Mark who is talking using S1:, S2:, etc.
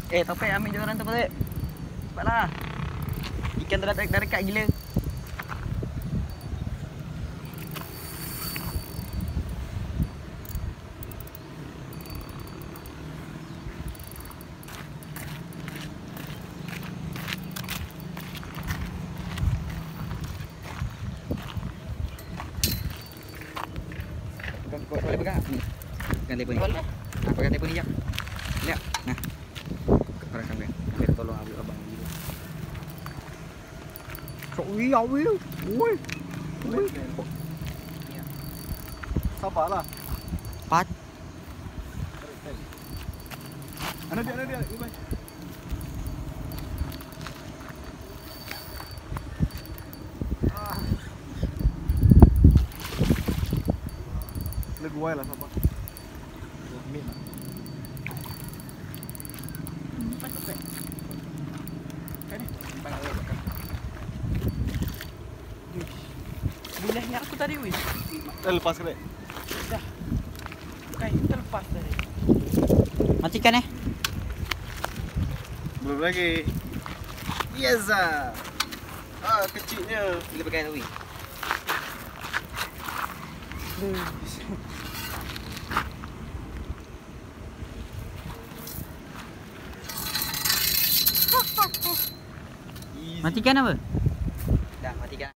S1: Topik ambil joran tu balik. Cepatlah. Ikan tu dah dekat gila. Boleh pegang? Pegang telefon ni. Boleh. Pegang telefon ni jap. Lihat. Nah. Pegang kamera. Ambil tolong ambil abang dulu. Sorry, awil. Oi. Oi.
S2: Sabarlah.
S1: Pat.
S2: Ada dia. Ibai. Leguai lah sabar. 2 minit lah.
S1: Patut ke?
S2: Kan ni.
S1: Panggil awak kan. Bilahnya aku tadi weh.
S2: Dah lepas ke tak?
S1: Dah. Kain terlepas tadi. Matikan
S2: Belum lagi. Yes ah. Kecilnya.
S1: Bila pakai tu weh. Matikan apa? Dah, matikan.